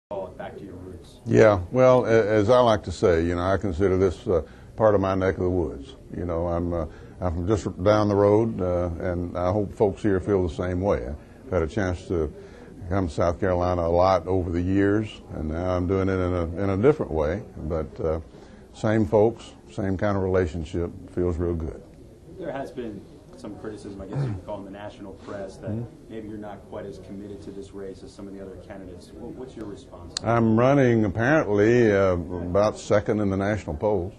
Back to your roots. Yeah, well, as I like to say, I consider this part of my neck of the woods. I'm from just down the road, and I hope folks here feel the same way. I've had a chance to come to South Carolina a lot over the years, and now I'm doing it in a different way. But same folks, same kind of relationship, feels real good. There has been some criticism, I guess you could call in the national press, that maybe you're not quite as committed to this race as some of the other candidates. What's your response? I'm running apparently about second in the national polls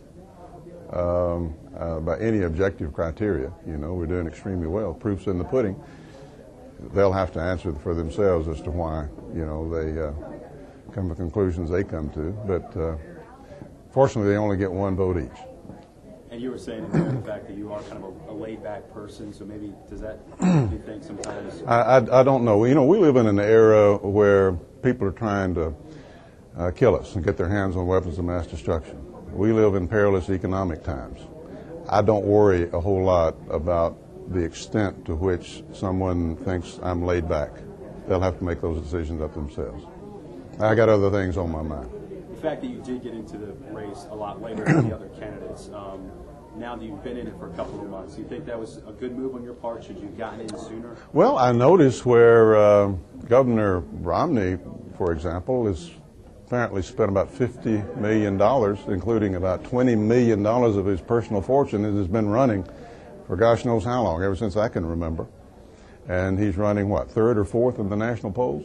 by any objective criteria. We're doing extremely well. Proof's in the pudding. They'll have to answer for themselves as to why, they come to conclusions they come to. But fortunately, they only get one vote each. And you were saying the fact that you are kind of a laid-back person, so maybe does that make you think sometimes? I don't know. We live in an era where people are trying to kill us and get their hands on weapons of mass destruction. We live in perilous economic times. I don't worry a whole lot about the extent to which someone thinks I'm laid back. They'll have to make those decisions up themselves. I got other things on my mind. The fact that you did get into the race a lot later than the other candidates, now that you've been in it for a couple of months, do you think that was a good move on your part? Should you have gotten in sooner? Well, I noticed where Governor Romney, for example, has apparently spent about $50 million, including about $20 million of his personal fortune, and has been running for gosh knows how long, ever since I can remember. And he's running, what, third or fourth in the national polls?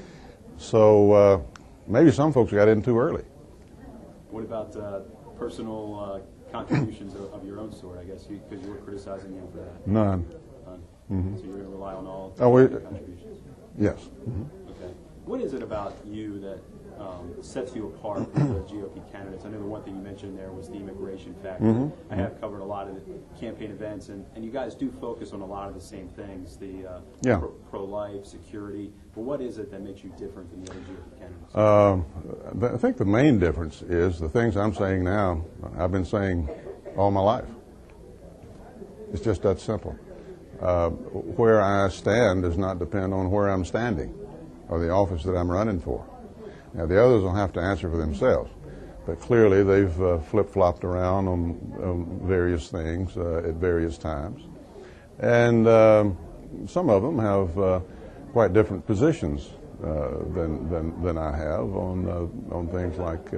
So maybe some folks got in too early. What about personal contributions of your own sort, I guess, because you were criticizing him for that? None. None. Mm-hmm. So you're going to rely on all contributions? Yes. Mm-hmm. Okay. What is it about you that sets you apart from the GOP candidates? I know the one thing you mentioned there was the immigration factor. Mm-hmm. I have covered a lot of the campaign events, and you guys do focus on a lot of the same things, the pro-life, security. But what is it that makes you different than the other GOP candidates? I think the main difference is the things I'm saying now, I've been saying all my life. It's just that simple. Where I stand does not depend on where I'm standing or the office that I'm running for. Now, the others will have to answer for themselves, but clearly they've flip-flopped around on various things at various times. And some of them have quite different positions than I have on things like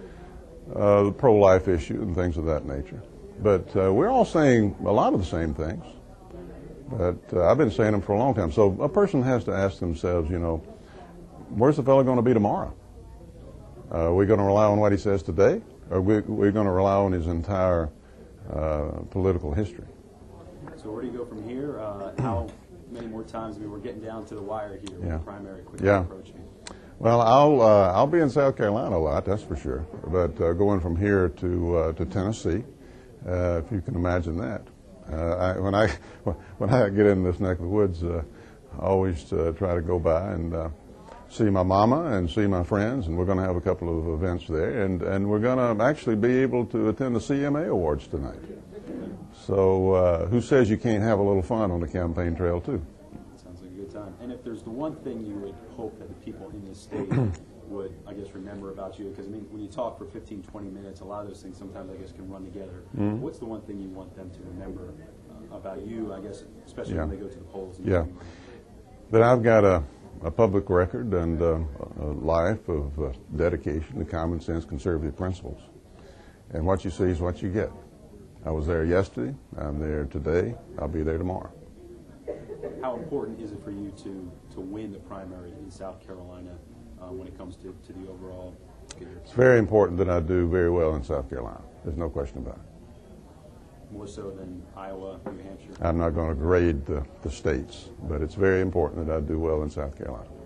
the pro-life issue and things of that nature. But we're all saying a lot of the same things, but I've been saying them for a long time. So a person has to ask themselves, where's the fellow going to be tomorrow? Are we going to rely on what he says today, or are we going to rely on his entire political history? So where do you go from here? How many more times? We're getting down to the wire here with the primary quickly approaching. Well, I'll be in South Carolina a lot, that's for sure. But going from here to Tennessee, if you can imagine that. When I get in this neck of the woods, I always try to go by and see my mama and see my friends, and we're going to have a couple of events there, and we're going to actually be able to attend the CMA Awards tonight. So who says you can't have a little fun on the campaign trail, too? Sounds like a good time. And if there's the one thing you would hope that the people in this state would, I guess, remember about you, because, I mean, when you talk for 15, 20 minutes, a lot of those things sometimes, I guess, can run together. What's the one thing you want them to remember about you, I guess, especially when they go to the polls? That I've got a public record and a life of dedication to common sense conservative principles. And what you see is what you get. I was there yesterday, I'm there today, I'll be there tomorrow. How important is it for you to win the primary in South Carolina when it comes to the overall figure? It's very important that I do very well in South Carolina. There's no question about it. More so than Iowa, New Hampshire? I'm not going to grade the states, but it's very important that I do well in South Carolina.